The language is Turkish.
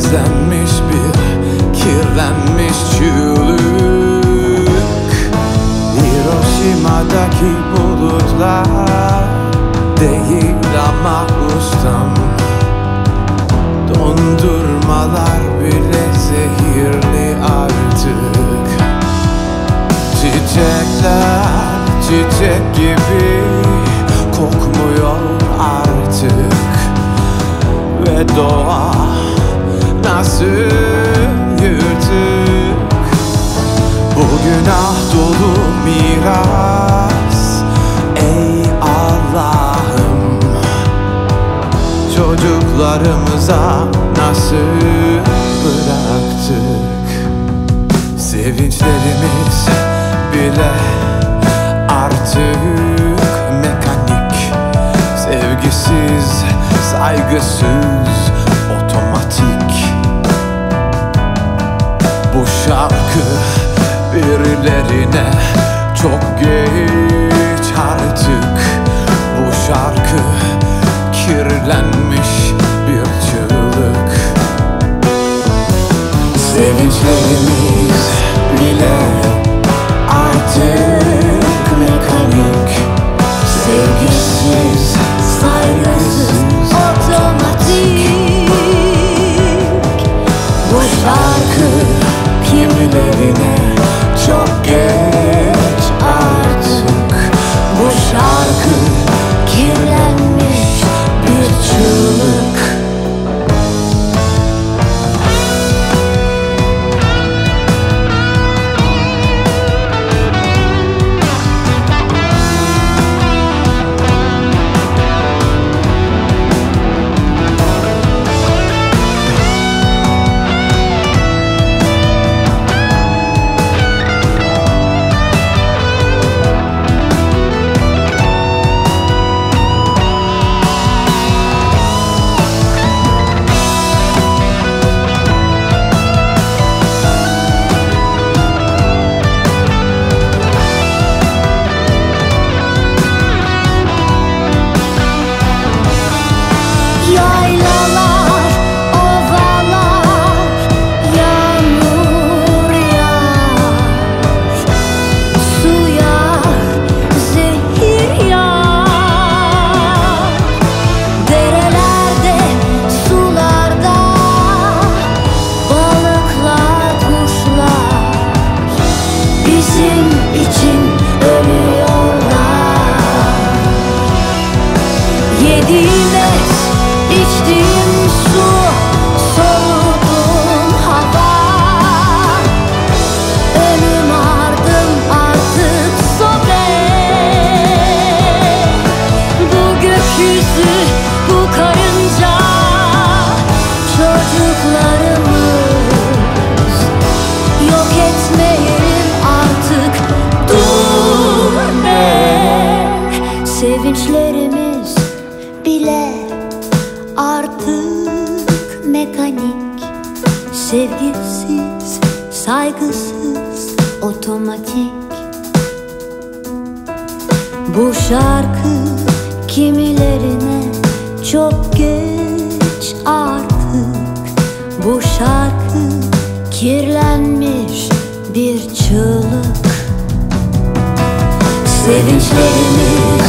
Gizlenmiş bir kirlenmiş çığlık. Hiroşima'daki bulutlar değil ama ustam. Dondurmalar bile zehirli artık. Çiçekler çiçek gibi kokmuyor artık. Ve doğa nasıl yırtık. Bu günah dolu miras. Ey Allah'ım, çocuklarımıza nasıl bıraktık? Sevinçlerimiz bile artık mekanik. Sevgisiz, saygısız, otomatik. Bu şarkı birilerine çok geç artık. Bu şarkı kirlenmiş bir çığlık. Sevinçlerimiz bile artık mekanik. Sevgisiz, saygısız, otomatik. Bu şarkı kimilerine çok geç artık. Bu şarkı kirlenmiş bir çığlık. Sevinçlerimiz bile artık mekanik. Sevgisiz, saygısız, otomatik. Bu şarkı kimilerine çok geç artık. Bu şarkı kirlenmiş bir çığlık. Sevinçlerimiz